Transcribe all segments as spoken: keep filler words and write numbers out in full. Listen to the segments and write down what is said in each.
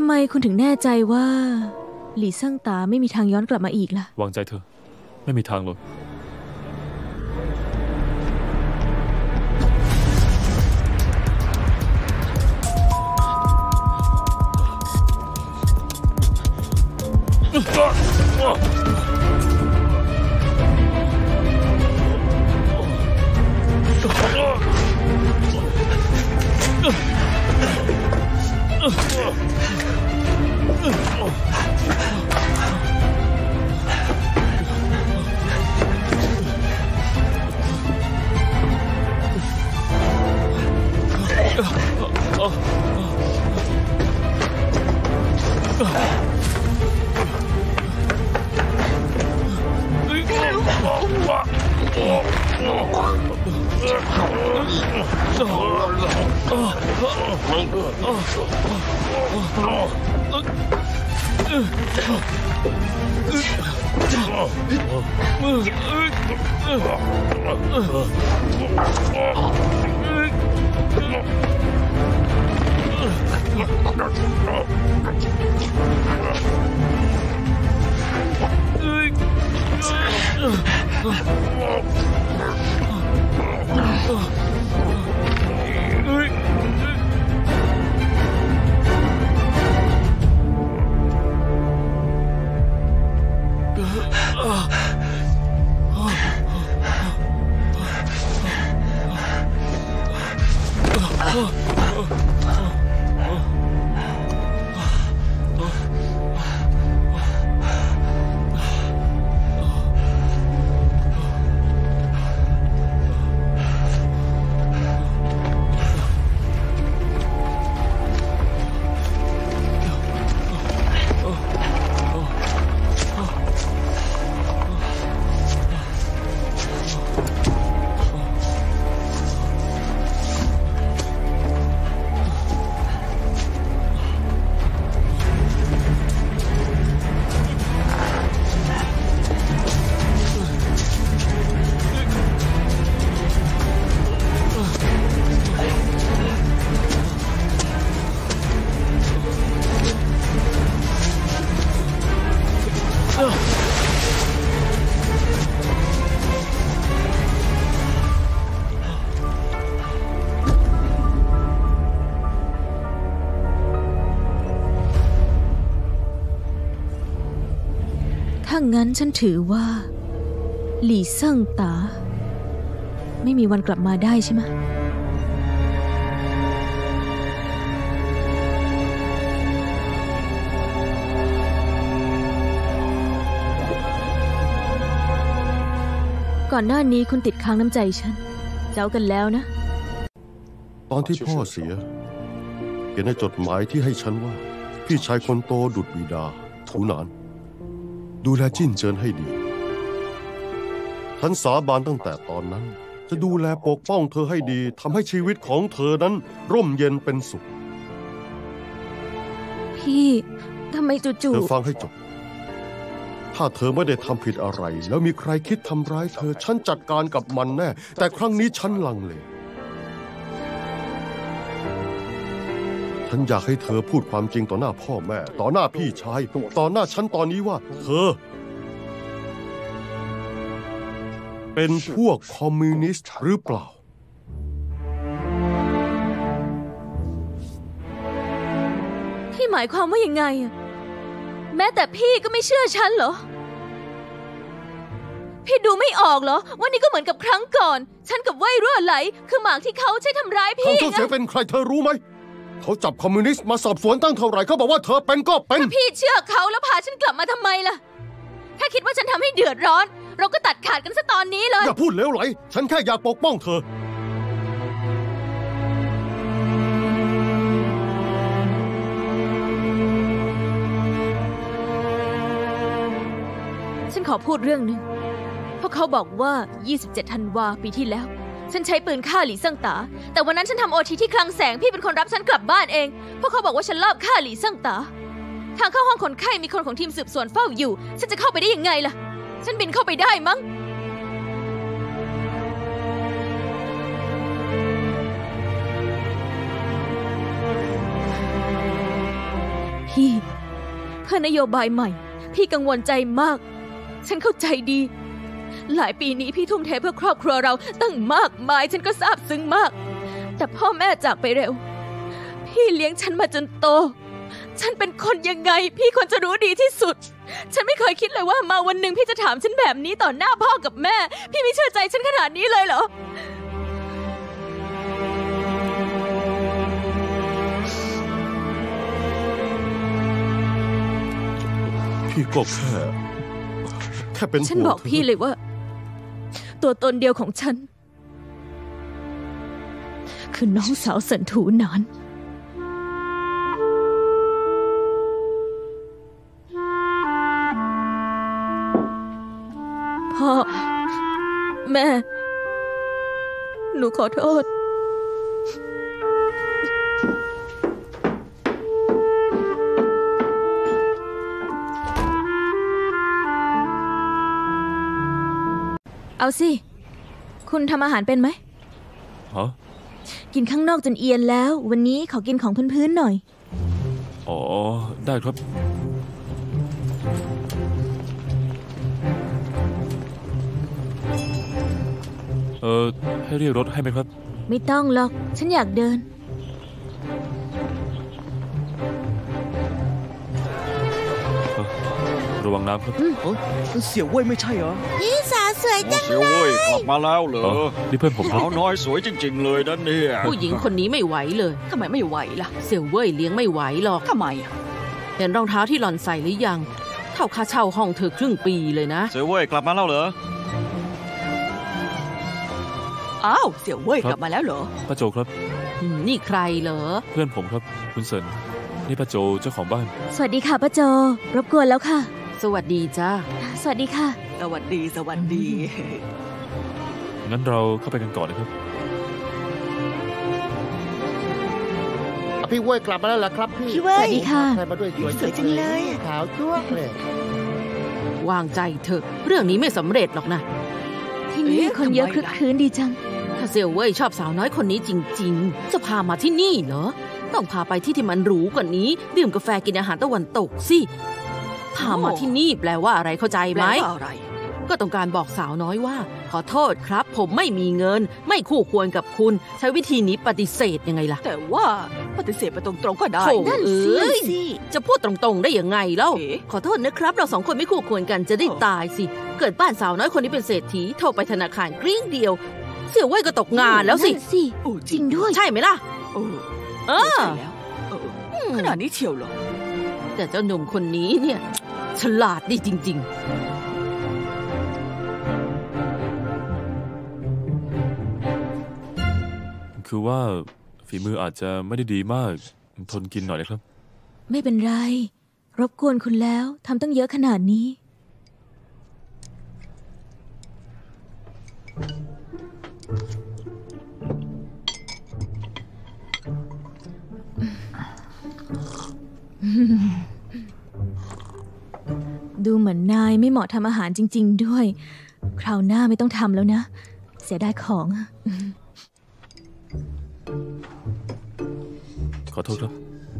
ไมคุณถึงแน่ใจว่าหลี่ซั่งตาไม่มีทางย้อนกลับมาอีกล่ะวางใจเธอไม่มีทางเลยถ้างั้นฉันถือว่าหลี่ซั่งตาไม่มีวันกลับมาได้ใช่ไหมก่อนหน้านี้คุณติดค้างน้ำใจฉันเจ้ากันแล้วนะตอนที่พ่อเสียเขียนในจดหมายที่ให้ฉันว่าพี่ชายคนโตดุจบิดาถูหนานดูแลจิ้นเจินให้ดีฉันสาบานตั้งแต่ตอนนั้นจะดูแลปกป้องเธอให้ดีทำให้ชีวิตของเธอนั้นร่มเย็นเป็นสุขพี่ทำไมจู่ๆเธอฟังให้จบถ้าเธอไม่ได้ทำผิดอะไรแล้วมีใครคิดทำร้ายเธอฉันจัดการกับมันแน่แต่ครั้งนี้ฉันลังเลฉันอยากให้เธอพูดความจริงต่อหน้าพ่อแม่ต่อหน้าพี่ชายต่อหน้าฉันตอนนี้ว่าเธอเป็นพวกคอมมิวนิสต์หรือเปล่าพี่หมายความว่ายังไงอะแม้แต่พี่ก็ไม่เชื่อฉันเหรอพี่ดูไม่ออกเหรอว่านี่ก็เหมือนกับครั้งก่อนฉันกับเว่ยรั่วไหลคือหมากที่เขาใช้ทำร้ายพี่เขาเสียเป็นใครเธอรู้ไหมเขาจับคอมมิวนิสต์มาสอบสวนตั้งเท่าไหร่เขาบอกว่าเธอเป็นก็เป็นถ้าพี่เชื่อเขาแล้วพาฉันกลับมาทำไมล่ะถ้าคิดว่าฉันทำให้เดือดร้อนเราก็ตัดขาดกันซะตอนนี้เลยอย่าพูดเลวไหลฉันแค่อยากปกป้องเธอฉันขอพูดเรื่องหนึ่งเพราะเขาบอกว่ายี่สิบเจ็ดธันวาปีที่แล้วฉันใช้ปืนฆ่าหลี่ซั่งตาแต่วันนั้นฉันทำโอทีที่คลังแสงพี่เป็นคนรับฉันกลับบ้านเองเพราะเขาบอกว่าฉันลอบฆ่าหลี่ซั่งตาทางเข้าห้องคนไข้มีคนของทีมสืบสวนเฝ้าอยู่ฉันจะเข้าไปได้ยังไงล่ะฉันบินเข้าไปได้มั้งพี่พื่อนโยบายใหม่พี่กังวลใจมากฉันเข้าใจดีหลายปีนี้พี่ทุ่มเทเพื่อครอบครัวเราตั้งมากมายฉันก็ซาบซึ้งมากแต่พ่อแม่จากไปเร็วพี่เลี้ยงฉันมาจนโตฉันเป็นคนยังไงพี่ควรจะรู้ดีที่สุดฉันไม่เคยคิดเลยว่ามาวันหนึ่งพี่จะถามฉันแบบนี้ต่อหน้าพ่อกับแม่พี่ไม่เชื่อใจฉันขนาดนี้เลยเหรอพี่ก็แค่แค่เป็นห่วงฉันบอกพี่เลยว่าตัวตนเดียวของฉันคือน้องสาวเสินถูหนานพ่อแม่หนูขอโทษเอาสิคุณทำอาหารเป็นไหมฮะกินข้างนอกจนเอียนแล้ววันนี้ขอกินของพื้นๆหน่อยอ๋อได้ครับเออให้เรียกรถให้ไหมครับไม่ต้องหรอกฉันอยากเดินระวังน้ำครับเสี่ยวเว่ยไม่ใช่เหรอพี่สาวสวยจังเลยเสี่ยวเว่ยกลับมาแล้วเหรอนี่เพื่อนผมสาวน้อยสวยจริงๆเลยนะเนี่ยผู้หญิงคนนี้ไม่ไหวเลยทำไมไม่ไหวล่ะเสี่ยวเว่ยเลี้ยงไม่ไหวหรอกทำไมเห็นรองเท้าที่หล่อนใส่หรือยังเท่าค่าเช่าห้องเธอครึ่งปีเลยนะเสี่ยวเว่ยกลับมาแล้วเหรออ้าวเสี่ยวเว่ยกลับมาแล้วเหรอป้าโจครับนี่ใครเหรอเพื่อนผมครับคุณเซินนี่ป้าโจเจ้าของบ้านสวัสดีค่ะป้าโจรบกวนแล้วค่ะสวัสดีจ้าสวัสดีค่ะสวัสดีสวัสดีงั้นเราเข้าไปกันก่อนนะครับพี่เว่ยกลับมาแล้วเหรอครับพี่พี่เว่ยสวัสดีค่ะใครมาด้วยสวยจังเลยขาวจั๊วเลยวางใจเถอะเรื่องนี้ไม่สำเร็จหรอกนะที่นี่คนเยอะคลึกคลื้นดีจังถ้าเสี่ยวเว่ยชอบสาวน้อยคนนี้จริงๆจะพามาที่นี่เหรอต้องพาไปที่ที่มันหรูกว่านี้ดื่มกาแฟกินอาหารตะวันตกสิพามาที่นี่แปลว่าอะไรเข้าใจไหมก็ต้องการบอกสาวน้อยว่าขอโทษครับผมไม่มีเงินไม่คู่ควรกับคุณใช้วิธีนี้ปฏิเสธยังไงล่ะแต่ว่าปฏิเสธไปตรงๆก็ได้นั่นสิจะพูดตรงๆได้ยังไงเล่าขอโทษนะครับเราสองคนไม่คู่ควรกันจะได้ตายสิเกิดบ้านสาวน้อยคนนี้เป็นเศรษฐีโทรไปธนาคารกริ้งเดียวเสี่ยวเว่ยก็ตกงานแล้วสิจริงด้วยใช่ไหมล่ะเออขนาดนี้เชียวหรอแต่เจ้าหนุ่มคนนี้เนี่ยฉลาดดีจริงๆคือว่าฝีมืออาจจะไม่ได้ดีมากทนกินหน่อยนะครับไม่เป็นไรรบกวนคุณแล้วทำตั้งเยอะขนาดนี้ดูเหมือนนายไม่เหมาะทำอาหารจริงๆด้วยคราวหน้าไม่ต้องทำแล้วนะเสียดายของขอโทษครับ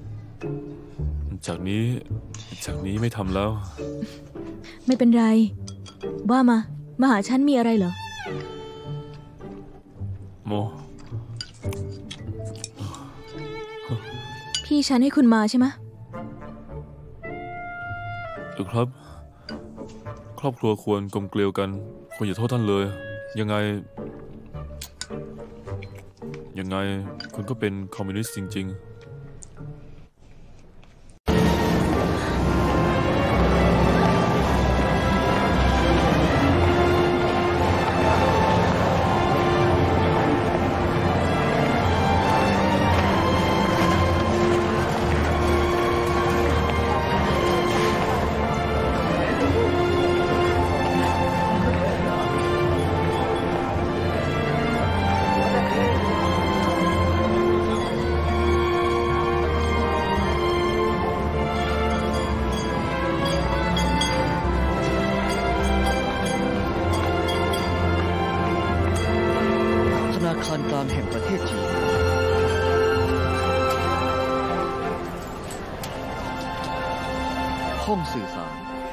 จากนี้จากนี้ไม่ทำแล้วไม่เป็นไรว่ามามาหาฉันมีอะไรเหรอโมพี่ฉันให้คุณมาใช่ไหมครับครอบครัวควรกลมเกลียวกันควรอย่าโทษท่านเลยยังไงยังไงคุณก็เป็นคอมมิวนิสต์จริงๆแห่งประเทศจีนผห้องสื่อสาร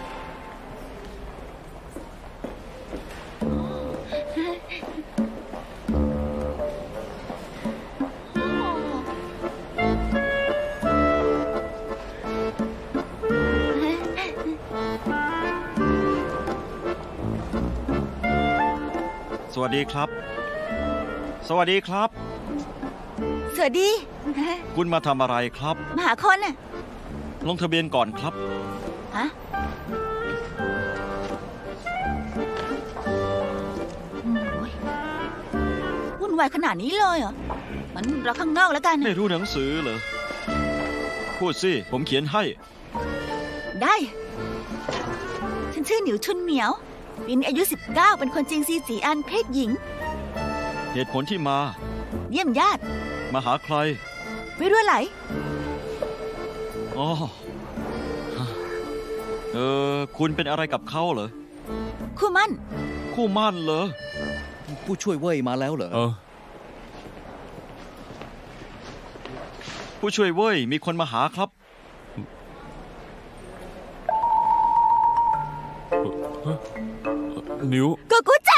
สวัสดีครับ สวัสดีครับสวัสดีคุณมาทำอะไรครับมาหาคนน่ะลงทะเบียนก่อนครับฮะโอ้ยวุ่นวายขนาดนี้เลยเหรอมันรอข้างนอกแล้วกันไม่รู้หนังสือเหรอ พูดสิ ผมเขียนให้ได้ ฉันชื่อหนิวชุนเหมียวปีนี้อายุสิบเก้าเป็นคนจีนซีจีอันเพศหญิงเหตุผลที่มาเยี่ยมญาติมาหาใครไม่รู้ไหลอ๋อ เออ คุณเป็นอะไรกับเขาเหรอคู่มั่นคู่มั่นเหรอผู้ช่วยเว่ยมาแล้วเหรอเออผู้ช่วยเว้ย มีคนมาหาครับนิ้วกูกูใจ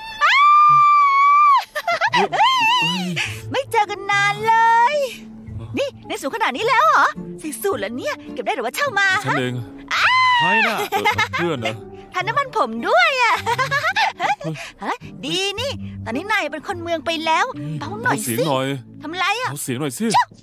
ไม่เจอกันนานเลย นี่ในสูงขนาดนี้แล้วเหรอใส่สูตรแล้วเนี่ยเก็บได้หรือว่าเช่ามาฉันเองใครน่ะเออเพื่อนนะทานน้ำมันผมด้วยอ่ะฮะดีนี่ ตอนนี้นายเป็นคนเมืองไปแล้วเบาหน่อยเอาเสียงสิหน่อยทำไรอ่ะเอาเสียงหน่อยสิ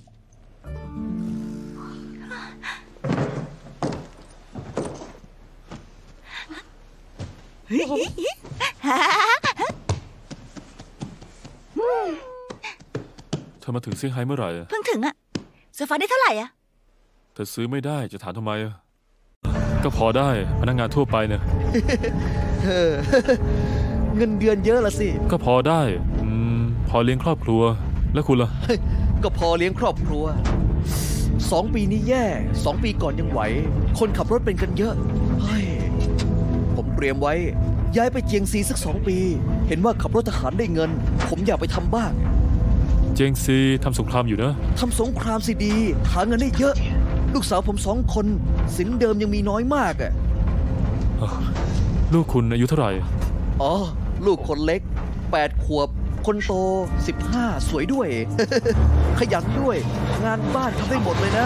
เธอมาถึงเซี่ยงไฮ้เมื่อไหร่อะเพิ่งถึงอ่ะโซฟาได้เท่าไหร่อ่ะเธอซื้อไม่ได้จะถามทำไมอะก็พอได้พนักงานทั่วไปเนี่ยเออ เงินเดือนเยอะละสิก็พอได้อืมพอเลี้ยงครอบครัวแล้วคุณล่ะก็พอเลี้ยงครอบครัวสองปีนี้แย่สองปีก่อนยังไหว คนขับรถเป็นกันเยอะเฮ้ยผมเตรียมไว้ย้ายไปเจียงซีสักสองปี เห็นว่าขับรถทหารได้เงิน ผมอยากไปทำบ้างเจงซีทำสงครามอยู่นะทำสงครามสิดีหาเงินได้เยอะ ลูกสาวผมสองคนสินเดิมยังมีน้อยมากอ่ะลูกคุณอายุเท่าไหร่อ๋อ ลูกคนเล็กแปดขวบ คนโตสิบห้าสวยด้วย ขยันด้วย งานบ้านทำได้หมดเลยนะ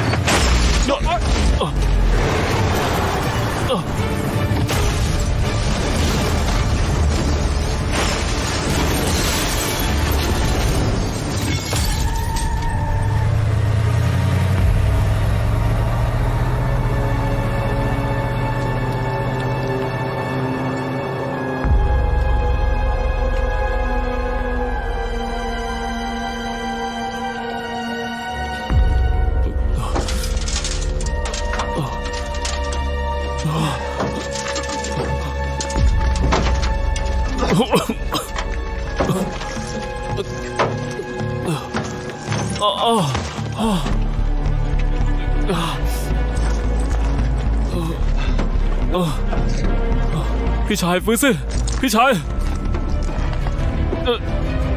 พี่ชายฟื้นสิพี่ชายเอ่อ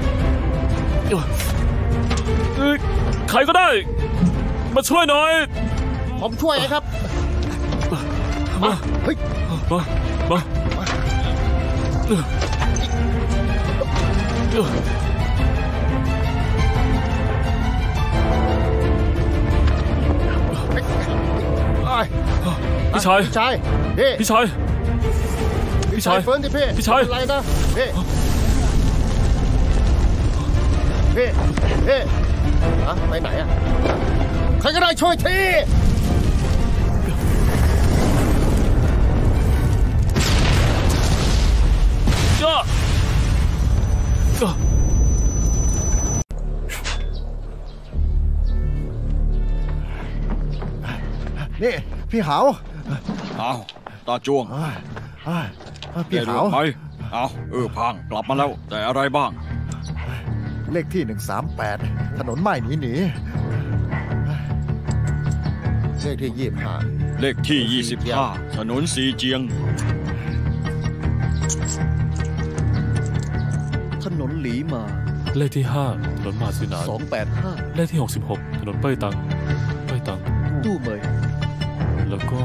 เอ่อใครก็ได้ มาช่วยหน่อยผมช่วยครับมาเฮ้ยมามาเอ่อเอ่อ พี่ชายพี่ชายพี่พี่ชาย พี่ชายเฟิร์นดิพี่พี่ชายอะไรนะพี่พี่พี่อะไปไหนอะใครก็ได้ช่วยทีจ้าจ้านี่พี่หาวเอาตาจ้วงอ้ายอ้ายพี่ได้หาเรื่วองไหมเอาเออพังกลับมาแล้ว แต่อะไรบ้างเลขที่หนึ่งสามแปดถนนไม้หนีหนีเลขที่ยี่สิบห้าเลขที่ยี่สิบห้าถนนสีเจียงถนนหลีมาเลขที่ห้าถนนมาซินานสองแปดห้าเลขที่หกสิบหกถนนเป้ยตังเป้ยตังตู้เมยแล้วแล้วก็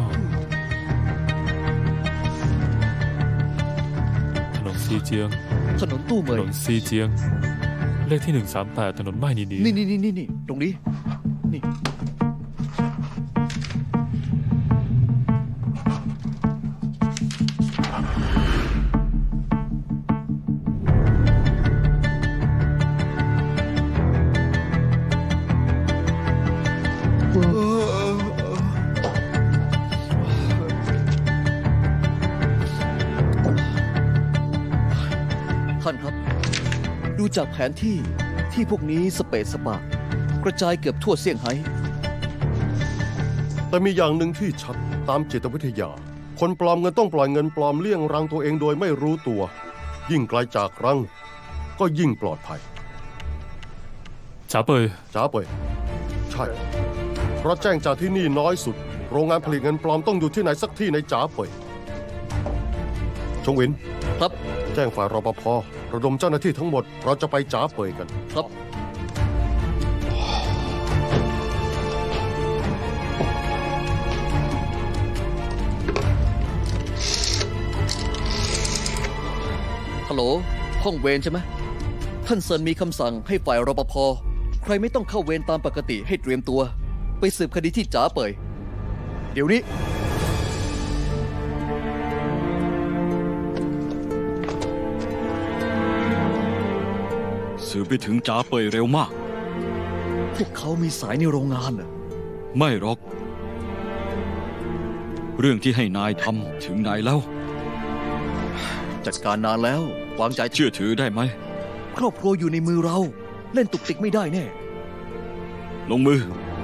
ถนนซีเจียงถนนตู้เหมถยนนซีเจียง เลขที่หนึ่งสามแปดถนนไม่นีนีนี่นี่นี่นี่นี่ตรงนี้ นี่ ท่านครับ ดูจากแผนที่ที่พวกนี้สเปซสปะกระจายเกือบทั่วเซี่ยงไฮ้แต่มีอย่างหนึ่งที่ชัดตามจิตวิทยา คนปลอมเงินต้องปล่อยเงินปลอมเลี่ยงรังตัวเองโดยไม่รู้ตัว ยิ่งไกลจากรัง ก็ยิ่งปลอดภัยจ๋าเปยจ้าเปยใช่เพราะแจ้งจากที่นี่น้อยสุด โรงงานผลิตเงินปลอมต้องอยู่ที่ไหนสักที่ในจ้าเปยชงวินครับแจ้งฝ่ายรปภระดมเจ้าหน้าที่ทั้งหมดเราจะไปจ้าเปยกันครับ ฮัลโหล ห้องเวรใช่ไหม ท่านเซินมีคำสั่งให้ฝ่ายรปภ ใครไม่ต้องเข้าเวรตามปกติให้เตรียมตัว ไปสืบคดีที่จ๋าเปย เดี๋ยวนี้สืบไปถึงจ๋าเปยเร็วมากพวกเขามีสายในโรงงานน่ะไม่หรอก เรื่องที่ให้นายทำถึงไหนแล้วจัดการนานแล้ว วางใจเชื่อถือได้ไหมครอบครัวอยู่ในมือเรา เล่นตุกติกไม่ได้แน่ลงมือ